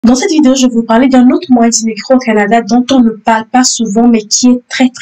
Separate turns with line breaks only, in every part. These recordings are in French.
Dans cette vidéo, je vais vous parler d'un autre moyen d'immigrer au Canada dont on ne parle pas souvent, mais qui est très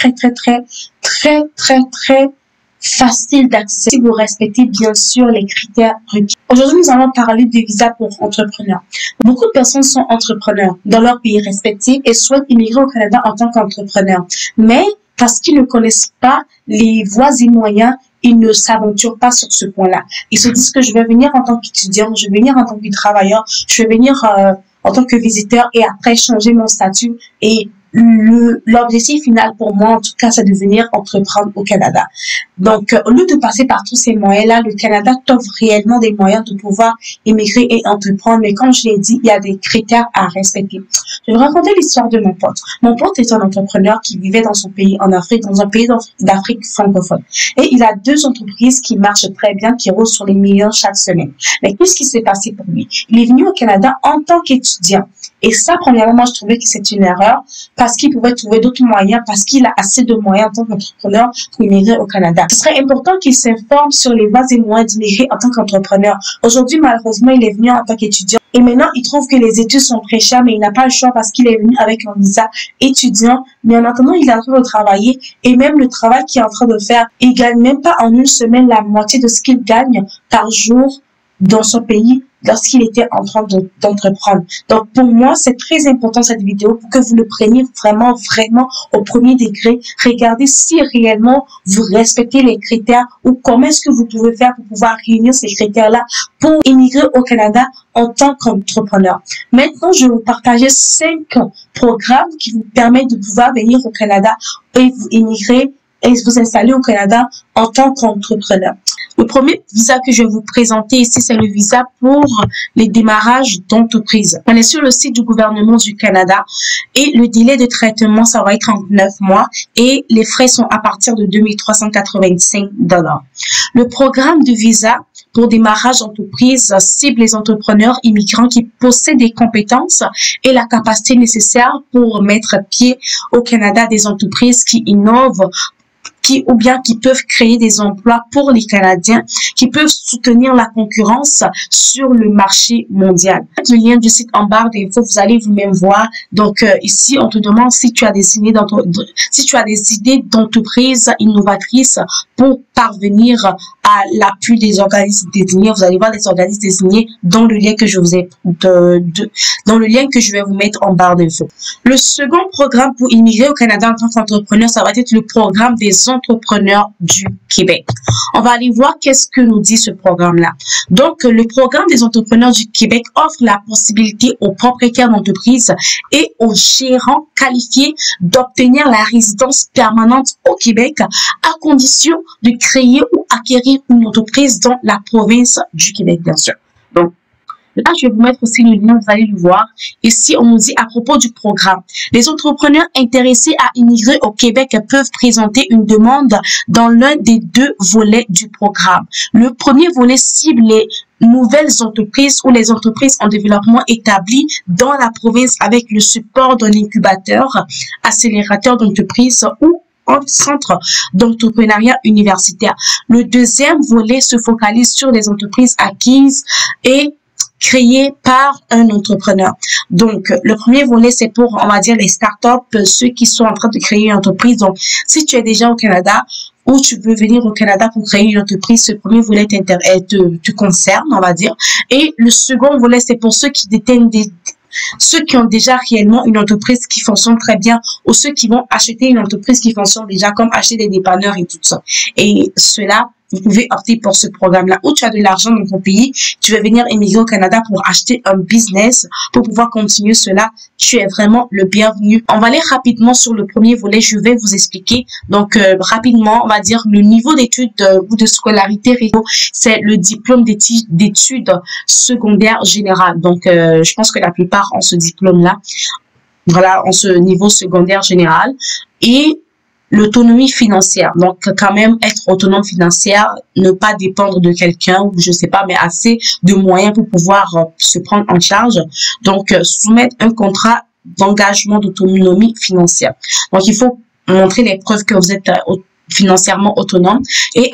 facile d'accès si vous respectez bien sûr les critères requis. Aujourd'hui, nous allons parler des visas pour entrepreneurs. Beaucoup de personnes sont entrepreneurs dans leur pays respectif et souhaitent immigrer au Canada en tant qu'entrepreneurs. Mais parce qu'ils ne connaissent pas les voies et moyens, ils ne s'aventurent pas sur ce point-là. Ils se disent que je vais venir en tant qu'étudiant, je vais venir en tant que travailleur, je vais venir en tant que visiteur et après changer mon statut. Et l'objectif final pour moi, en tout cas, c'est de venir entreprendre au Canada. Donc, au lieu de passer par tous ces moyens-là, le Canada t'offre réellement des moyens de pouvoir immigrer et entreprendre. Mais comme je l'ai dit, il y a des critères à respecter. Je vais vous raconter l'histoire de mon pote. Mon pote est un entrepreneur qui vivait dans son pays, en Afrique, dans un pays d'Afrique francophone. Et il a 2 entreprises qui marchent très bien, qui roulent sur les millions chaque semaine. Mais qu'est-ce qui s'est passé pour lui? Il est venu au Canada en tant qu'étudiant. Et ça, premièrement, moi, je trouvais que c'est une erreur parce qu'il pouvait trouver d'autres moyens, parce qu'il a assez de moyens en tant qu'entrepreneur pour immigrer au Canada. Ce serait important qu'il s'informe sur les bases et moyens d'immigrer en tant qu'entrepreneur. Aujourd'hui, malheureusement, il est venu en tant qu'étudiant. Et maintenant, il trouve que les études sont très chères, mais il n'a pas le choix parce qu'il est venu avec un visa étudiant. Mais en attendant, il est en train de travailler. Et même le travail qu'il est en train de faire, il gagne même pas en une semaine la moitié de ce qu'il gagne par jour dans son pays lorsqu'il était en train d'entreprendre. Donc, pour moi, c'est très important cette vidéo pour que vous le preniez vraiment au premier degré. Regardez si réellement vous respectez les critères ou comment est-ce que vous pouvez faire pour pouvoir réunir ces critères-là pour immigrer au Canada en tant qu'entrepreneur. Maintenant, je vais vous partager 5 programmes qui vous permettent de pouvoir venir au Canada et vous immigrer et vous installer au Canada en tant qu'entrepreneur. Le premier visa que je vais vous présenter ici, c'est le visa pour les démarrages d'entreprise. On est sur le site du gouvernement du Canada et le délai de traitement, ça va être en 9 mois et les frais sont à partir de 2 385 $. Le programme de visa pour démarrage d'entreprise cible les entrepreneurs immigrants qui possèdent des compétences et la capacité nécessaire pour mettre pied au Canada des entreprises qui innovent, qui peuvent créer des emplois pour les Canadiens, qui peuvent soutenir la concurrence sur le marché mondial. Le lien du site en barre d'infos, vous allez vous-même voir. Donc ici, on te demande si tu as des idées d'entreprise innovatrices pour parvenir à l'appui des organismes désignés. Vous allez voir les organismes désignés dans le lien que je vous ai dans le lien que je vais vous mettre en barre d'infos. Le second programme pour immigrer au Canada en tant qu'entrepreneur, ça va être le programme des entrepreneurs du Québec. On va aller voir qu'est-ce que nous dit ce programme-là. Donc, le programme des entrepreneurs du Québec offre la possibilité aux propriétaires d'entreprises et aux gérants qualifiés d'obtenir la résidence permanente au Québec à condition de créer ou acquérir une entreprise dans la province du Québec, bien sûr. Donc, là, je vais vous mettre aussi le lien, vous allez le voir. Ici, on nous dit à propos du programme. Les entrepreneurs intéressés à immigrer au Québec peuvent présenter une demande dans l'un des 2 volets du programme. Le premier volet cible les nouvelles entreprises ou les entreprises en développement établies dans la province avec le support d'un incubateur, accélérateur d'entreprise ou en centre d'entrepreneuriat universitaire. Le deuxième volet se focalise sur les entreprises acquises et créé par un entrepreneur. Donc, le premier volet, c'est pour, on va dire, les startups, ceux qui sont en train de créer une entreprise. Donc, si tu es déjà au Canada ou tu veux venir au Canada pour créer une entreprise, ce premier volet te concerne, on va dire. Et le second volet, c'est pour ceux qui détiennent ceux qui ont déjà réellement une entreprise qui fonctionne très bien ou ceux qui vont acheter une entreprise qui fonctionne déjà, comme acheter des dépanneurs et tout ça. Et cela, vous pouvez opter pour ce programme-là où tu as de l'argent dans ton pays, tu veux venir émigrer au Canada pour acheter un business, pour pouvoir continuer cela, tu es vraiment le bienvenu. On va aller rapidement sur le premier volet, je vais vous expliquer. Donc, rapidement, on va dire le niveau d'études ou de scolarité, c'est le diplôme d'études secondaires générales. Donc, je pense que la plupart ont ce diplôme-là. Voilà, en ce niveau secondaire général. Et l'autonomie financière, donc quand même être autonome financière, ne pas dépendre de quelqu'un ou je sais pas, mais assez de moyens pour pouvoir se prendre en charge. Donc soumettre un contrat d'engagement d'autonomie financière. Donc il faut montrer les preuves que vous êtes financièrement autonome et avoir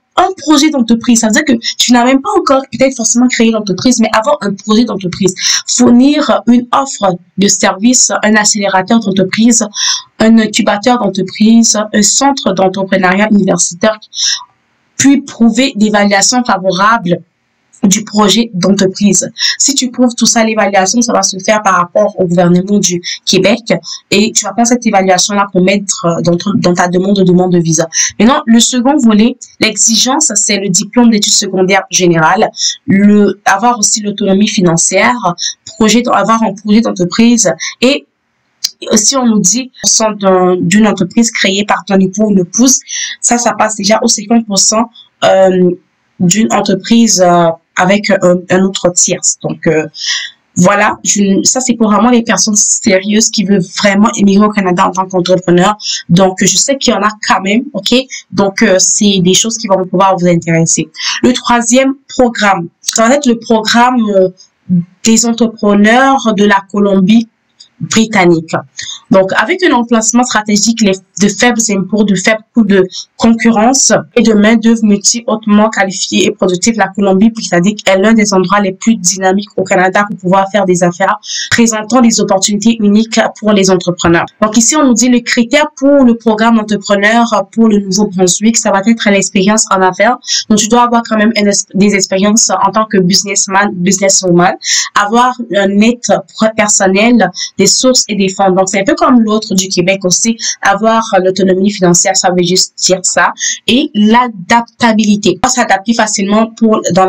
un projet d'entreprise. Ça veut dire que tu n'as même pas encore peut-être forcément créé l'entreprise, mais avoir un projet d'entreprise. Fournir une offre de service, un accélérateur d'entreprise, un incubateur d'entreprise, un centre d'entrepreneuriat universitaire, puis prouver d'évaluation favorable du projet d'entreprise. Si tu prouves tout ça, l'évaluation, ça va se faire par rapport au gouvernement du Québec et tu vas prendre cette évaluation-là pour mettre dans ta demande de visa. Maintenant, le second volet, l'exigence, c'est le diplôme d'études secondaires générales, avoir aussi l'autonomie financière, avoir un projet d'entreprise et si on nous dit d'une entreprise créée par ton époux ou une épouse, ça passe déjà au 50% d'une entreprise avec un autre tierce. Donc, voilà, ça c'est pour vraiment les personnes sérieuses qui veulent vraiment émigrer au Canada en tant qu'entrepreneur. Donc, je sais qu'il y en a quand même, ok? Donc, c'est des choses qui vont pouvoir vous intéresser. Le troisième programme, ça va être le programme des entrepreneurs de la Colombie-Britannique. Donc, avec un emplacement stratégique de faibles impôts, de faibles coûts de concurrence et de main-d'œuvre hautement qualifiée et productive, la Colombie-Britannique est l'un des endroits les plus dynamiques au Canada pour pouvoir faire des affaires, présentant des opportunités uniques pour les entrepreneurs. Donc, ici, on nous dit le critère pour le programme d'entrepreneur pour le Nouveau-Brunswick, ça va être l'expérience en affaires. Donc, tu dois avoir quand même des expériences en tant que businesswoman, avoir un net personnel, des sources et des fonds. Donc, c'est un peu comme l'autre du Québec aussi, avoir l'autonomie financière, ça veut juste dire ça, et l'adaptabilité. S'adapter facilement dans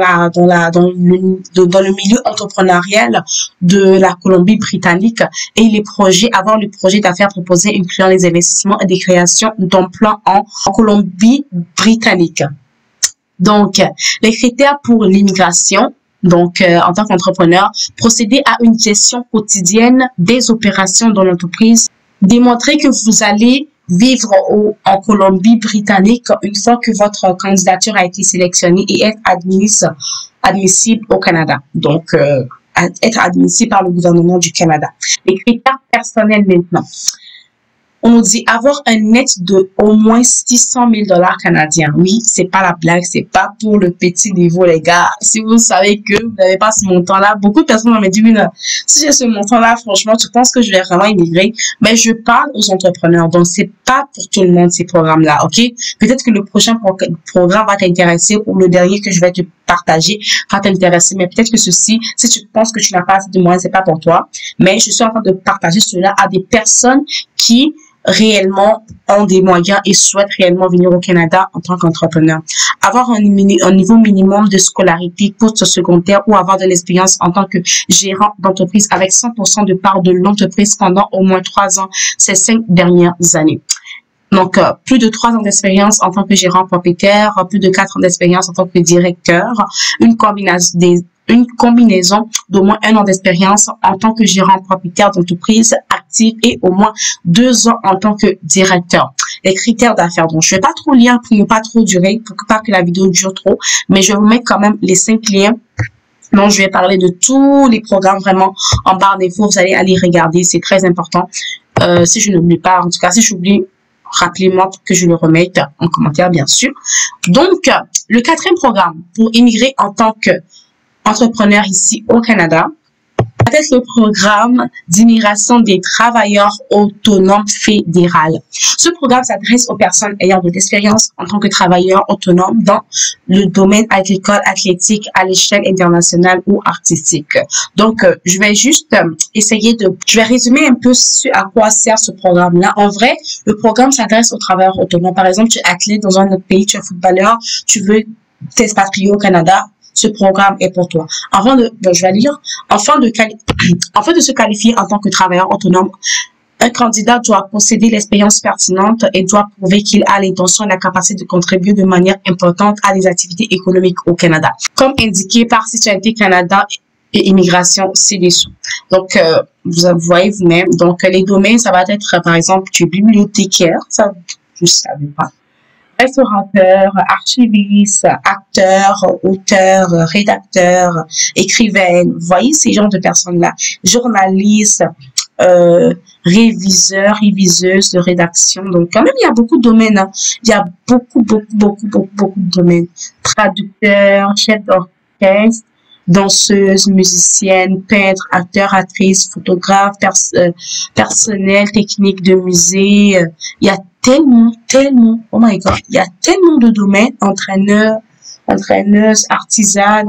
le milieu entrepreneurial de la Colombie-Britannique et avoir le projet d'affaires proposé incluant les investissements et des créations d'emplois en Colombie-Britannique. Donc, les critères pour l'immigration. Donc, en tant qu'entrepreneur, procéder à une gestion quotidienne des opérations dans l'entreprise, démontrer que vous allez vivre en Colombie-Britannique une fois que votre candidature a été sélectionnée et être admissible au Canada. Donc, être admissible par le gouvernement du Canada. Les critères personnels maintenant. On nous dit avoir un net de au moins 600 000 $ canadiens. Oui, c'est pas la blague, c'est pas pour le petit niveau, les gars. Si vous savez que vous n'avez pas ce montant-là, beaucoup de personnes m'ont dit, oui, non, si j'ai ce montant-là, franchement, tu penses que je vais vraiment immigrer? Mais je parle aux entrepreneurs, donc c'est pas pour tout le monde ces programmes-là, ok? Peut-être que le prochain programme va t'intéresser ou le dernier que je vais te partager va t'intéresser, mais peut-être que ceci, si tu penses que tu n'as pas assez de moyens, c'est pas pour toi. Mais je suis en train de partager cela à des personnes qui réellement ont des moyens et souhaitent réellement venir au Canada en tant qu'entrepreneur. Avoir un niveau minimum de scolarité post-secondaire ou avoir de l'expérience en tant que gérant d'entreprise avec 100% de part de l'entreprise pendant au moins 3 ans ces 5 dernières années. Donc, plus de 3 ans d'expérience en tant que gérant propriétaire, plus de 4 ans d'expérience en tant que directeur, une combinaison d'au moins 1 an d'expérience en tant que gérant propriétaire d'entreprise active et au moins 2 ans en tant que directeur. Les critères d'affaires. Donc, je vais pas trop lire pour ne pas trop durer, pour pas que la vidéo dure trop, mais je vais vous mettre quand même les 5 liens. Donc, je vais parler de tous les programmes vraiment en barre d'infos. Vous allez aller regarder, c'est très important. Si je n'oublie pas, en tout cas, si j'oublie, rappelez-moi pour que je le remette en commentaire, bien sûr. Donc, le 4e programme pour immigrer en tant qu'entrepreneur ici au Canada, peut-être le programme d'immigration des travailleurs autonomes fédéral. Ce programme s'adresse aux personnes ayant de l'expérience en tant que travailleurs autonomes dans le domaine agricole, athlétique, à l'échelle internationale ou artistique. Donc, je vais juste je vais résumer un peu à quoi sert ce programme-là. En vrai, le programme s'adresse aux travailleurs autonomes. Par exemple, tu es athlète dans un autre pays, tu es footballeur, tu veux t'expatrier au Canada. Ce programme est pour toi. Afin de se qualifier en tant que travailleur autonome, un candidat doit posséder l'expérience pertinente et doit prouver qu'il a l'intention et la capacité de contribuer de manière importante à des activités économiques au Canada, comme indiqué par Citoyenneté Canada et Immigration ci-dessous. Donc, vous voyez vous-même. Donc, les domaines, ça va être, par exemple, tu es bibliothécaire, ça, je ne savais pas. Restaurateur, archiviste, acteur, auteur, rédacteur, écrivaine, vous voyez ces genres de personnes-là, journaliste, réviseuse de rédaction. Donc, quand même, il y a beaucoup de domaines. Hein. Il y a beaucoup de domaines. Traducteur, chef d'orchestre, danseuse, musicienne, peintre, acteur, actrice, photographe, personnel, technique de musée. Il y a tellement, oh my God, il y a tellement de domaines, entraîneuse, artisan,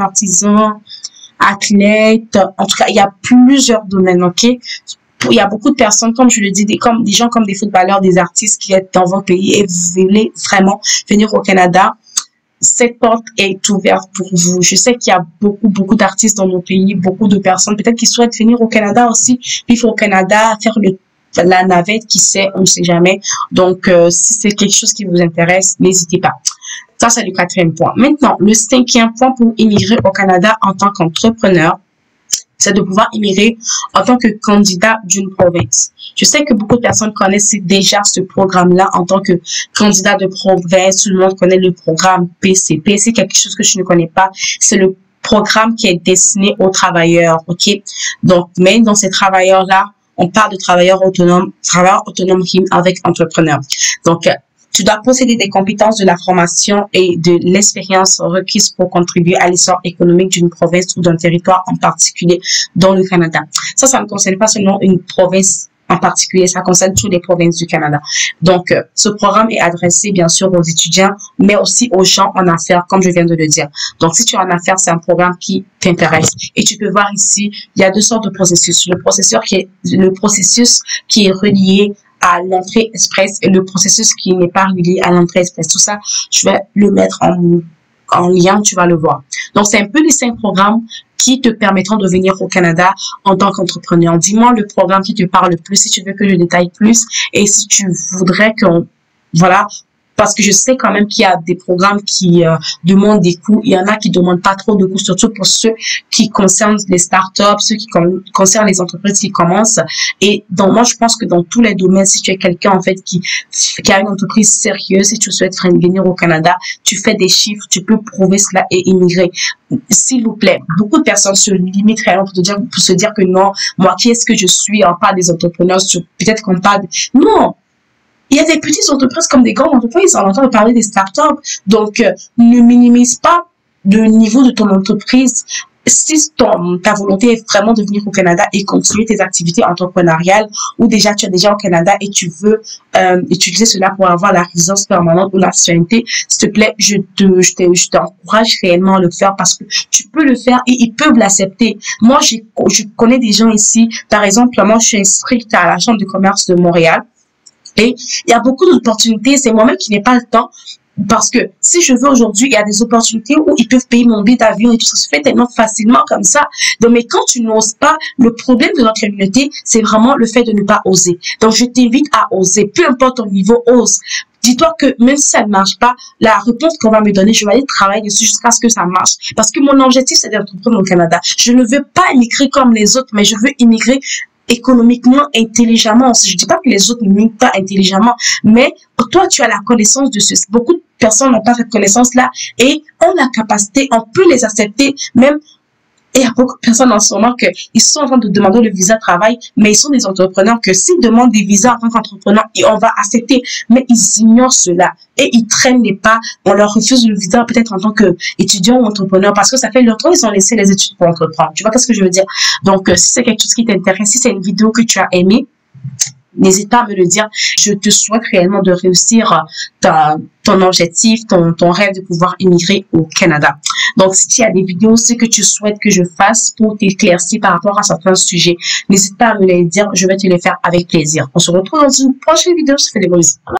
athlète. En tout cas, il y a plusieurs domaines, ok? Il y a beaucoup de personnes, comme je le dis, comme des gens comme des footballeurs, des artistes qui sont dans votre pays et vous voulez vraiment venir au Canada. Cette porte est ouverte pour vous. Je sais qu'il y a beaucoup d'artistes dans nos pays, beaucoup de personnes, peut-être qui souhaitent venir au Canada aussi, vivre au Canada, faire la navette, qui sait, on ne sait jamais. Donc, si c'est quelque chose qui vous intéresse, n'hésitez pas. Ça, c'est le 4e point. Maintenant, le 5e point pour immigrer au Canada en tant qu'entrepreneur, c'est de pouvoir immigrer en tant que candidat d'une province. Je sais que beaucoup de personnes connaissent déjà ce programme-là en tant que candidat de province. Tout le monde connaît le programme PCP. C'est quelque chose que je ne connais pas. C'est le programme qui est destiné aux travailleurs, ok? Donc, même dans ces travailleurs-là, on parle de travailleurs autonomes avec entrepreneurs. Donc, tu dois posséder des compétences, de la formation et de l'expérience requises pour contribuer à l'essor économique d'une province ou d'un territoire en particulier dans le Canada. Ça ne concerne pas seulement une province en particulier, ça concerne toutes les provinces du Canada. Donc, ce programme est adressé bien sûr aux étudiants, mais aussi aux gens en affaires, comme je viens de le dire. Donc, si tu es en affaires, c'est un programme qui t'intéresse. Et tu peux voir ici, il y a 2 sortes de processus. Le processus qui est relié à l'entrée express et le processus qui n'est pas relié à l'entrée express. Tout ça, je vais le mettre en lien, tu vas le voir. Donc, c'est un peu les 5 programmes qui te permettront de venir au Canada en tant qu'entrepreneur. Dis-moi le programme qui te parle le plus, si tu veux que je détaille plus et si tu voudrais voilà, parce que je sais quand même qu'il y a des programmes qui demandent des coûts. Il y en a qui demandent pas trop de coûts, surtout pour ceux qui concernent les startups, ceux qui concernent les entreprises qui commencent. Et donc, moi, je pense que dans tous les domaines, si tu es quelqu'un, en fait, qui a une entreprise sérieuse, si tu souhaites venir au Canada, tu fais des chiffres, tu peux prouver cela et immigrer. S'il vous plaît, beaucoup de personnes se limitent réellement pour se dire que non, moi, qui est-ce que je suis? On parle des entrepreneurs, peut-être qu'on parle... Non! Il y a des petites entreprises comme des grandes entreprises. On entend parler des startups. Donc, ne minimise pas le niveau de ton entreprise. Si ta volonté est vraiment de venir au Canada et continuer tes activités entrepreneuriales, ou déjà tu es déjà au Canada et tu veux utiliser cela pour avoir la résidence permanente ou la citoyenneté, s'il te plaît, je t'encourage réellement à le faire parce que tu peux le faire et ils peuvent l'accepter. Moi, je connais des gens ici. Par exemple, moi, je suis inscrite à la Chambre de commerce de Montréal. Et il y a beaucoup d'opportunités. C'est moi-même qui n'ai pas le temps. Parce que si je veux aujourd'hui, il y a des opportunités où ils peuvent payer mon billet d'avion et tout ça se fait tellement facilement comme ça. Donc, mais quand tu n'oses pas, le problème de notre communauté, c'est vraiment le fait de ne pas oser. Donc, je t'invite à oser. Peu importe ton niveau, ose. Dis-toi que même si ça ne marche pas, la réponse qu'on va me donner, je vais aller travailler dessus jusqu'à ce que ça marche. Parce que mon objectif, c'est d'entreprendre au Canada. Je ne veux pas immigrer comme les autres, mais je veux immigrer économiquement, intelligemment. Je dis pas que les autres ne migrent pas intelligemment, mais toi, tu as la connaissance de ceci. Beaucoup de personnes n'ont pas cette connaissance-là et ont la capacité, on peut les accepter, même. Et il y a beaucoup de personnes en ce moment ils sont en train de demander le visa de travail, mais ils sont des entrepreneurs que s'ils demandent des visas en tant qu'entrepreneurs, on va accepter. Mais ils ignorent cela et ils traînent les pas. On leur refuse le visa peut-être en tant qu'étudiant ou entrepreneur parce que ça fait longtemps qu'ils ont laissé les études pour entreprendre. Tu vois ce que je veux dire? Donc, si c'est quelque chose qui t'intéresse, si c'est une vidéo que tu as aimée, n'hésite pas à me le dire. Je te souhaite réellement de réussir ton objectif, ton rêve de pouvoir immigrer au Canada. Donc, si tu as des vidéos, ce que tu souhaites que je fasse pour t'éclaircir par rapport à certains sujets, n'hésite pas à me les dire. Je vais te les faire avec plaisir. On se retrouve dans une prochaine vidéo. Je te fais des gros bisous.